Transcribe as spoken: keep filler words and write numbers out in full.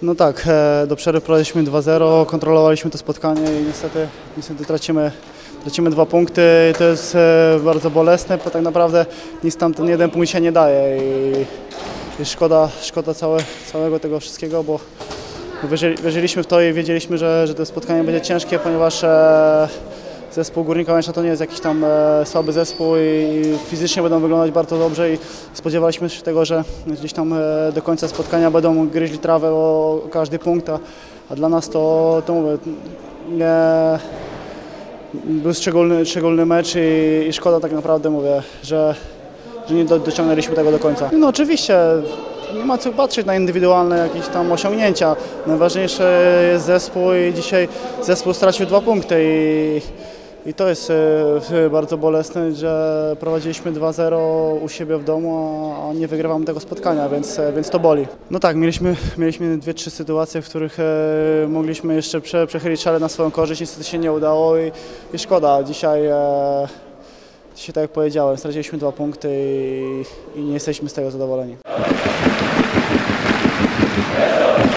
No tak, e, do przerwy prowadziliśmy dwa zero, kontrolowaliśmy to spotkanie i niestety, niestety tracimy, tracimy dwa punkty. To jest e, bardzo bolesne, bo tak naprawdę nic tam ten jeden punkt się nie daje i, i szkoda, szkoda całe, całego tego wszystkiego, bo wierzyli, wierzyliśmy w to i wiedzieliśmy, że, że to spotkanie będzie ciężkie, ponieważ e, zespół Górnika Łęczna to nie jest jakiś tam e, słaby zespół i, i fizycznie będą wyglądać bardzo dobrze i spodziewaliśmy się tego, że gdzieś tam e, do końca spotkania będą gryźli trawę o, o każdy punkt, a, a dla nas to, to mówię, nie, był szczególny, szczególny mecz i, i szkoda tak naprawdę, mówię, że, że nie do, dociągnęliśmy tego do końca. No oczywiście nie ma co patrzeć na indywidualne jakieś tam osiągnięcia. Najważniejszy jest zespół i dzisiaj zespół stracił dwa punkty i, i to jest e, bardzo bolesne, że prowadziliśmy dwa zero u siebie w domu, a nie wygrywamy tego spotkania, więc, e, więc to boli. No tak, mieliśmy, mieliśmy dwie, trzy sytuacje, w których e, mogliśmy jeszcze prze, przechylić szale na swoją korzyść, niestety się nie udało i, i szkoda. Dzisiaj, e, dzisiaj, tak jak powiedziałem, straciliśmy dwa punkty i, i nie jesteśmy z tego zadowoleni.